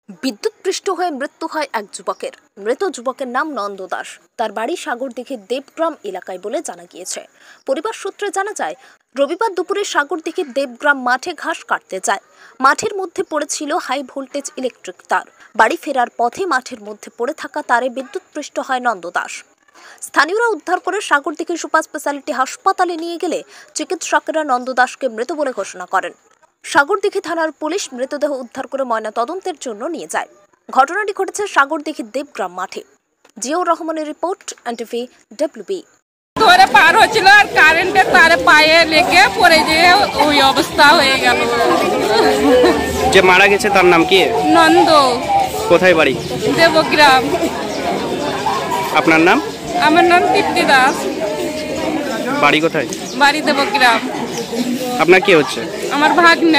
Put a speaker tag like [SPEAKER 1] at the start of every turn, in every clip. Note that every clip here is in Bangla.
[SPEAKER 1] বিদ্যুৎপৃষ্ট হয়ে মৃত্যু হয় এক যুবকের। মৃত যুবকের নাম নন্দ দাস। তার বাড়ি সাগরদিঘির দেবগ্রাম এলাকায় বলে জানা গিয়েছে। পরিবার সূত্রে জানা যায়, রবিবার দুপুরে সাগরদিঘির দেবগ্রাম মাঠে ঘাস কাটতে যায়। মাঠের মধ্যে পড়েছিল হাই ভোল্টেজ ইলেকট্রিক তার। বাড়ি ফেরার পথে মাঠের মধ্যে পড়ে থাকা তারে বিদ্যুৎপৃষ্ট হয় নন্দ দাস। স্থানীয়রা উদ্ধার করে সাগরদিঘি সুপার স্পেশালিটি হাসপাতালে নিয়ে গেলে চিকিৎসকেরা নন্দ দাসকে মৃত বলে ঘোষণা করেন। সাগরদিঘি থানার পুলিশ মৃতদেহ উদ্ধার করে ময়না তদন্তের জন্য নিয়ে যায়। ঘটনাটি ঘটেছে সাগরদিঘির দেবগ্রাম মাঠে। জিয়াউর রহমানের রিপোর্ট, এনটিভি WB।
[SPEAKER 2] ধরে পার হচ্ছিল আর কারেন্টের তারে পায়ে লেগে পড়ে যেয়ে ওই অবস্থা হয়ে গেল।
[SPEAKER 3] যে মারা গেছে তার নাম কি?
[SPEAKER 2] নন্দ।
[SPEAKER 3] কোথায় বাড়ি?
[SPEAKER 2] দেবগ্রাম।
[SPEAKER 3] আপনার নাম?
[SPEAKER 2] আমার নাম তৃপ্তি দাস।
[SPEAKER 3] বাড়ি কোথায়?
[SPEAKER 2] বাড়ি দেবগ্রাম।
[SPEAKER 3] আপনার কি হচ্ছে?
[SPEAKER 2] আমার ভাগ্নে।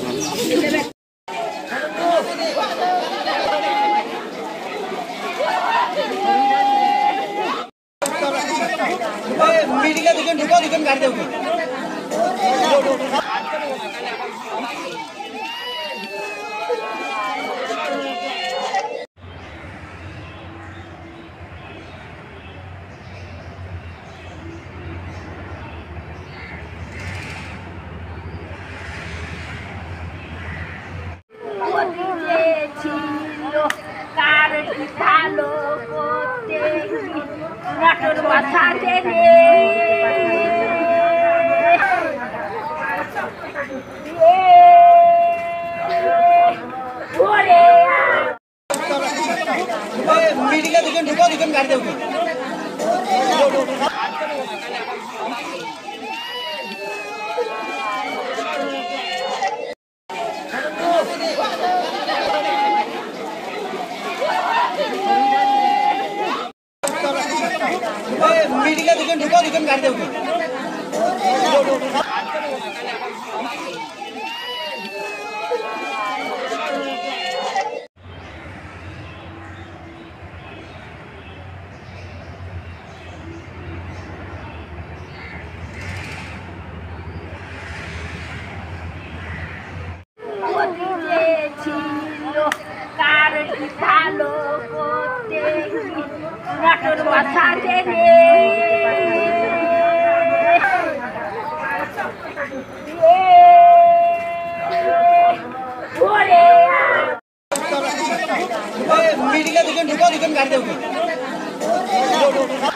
[SPEAKER 4] ভালো করতে নাটোর মাথাতে ভালো করতে নাটোর মাথাতে
[SPEAKER 5] मीडिया दिखन ढुका दिखन कर दे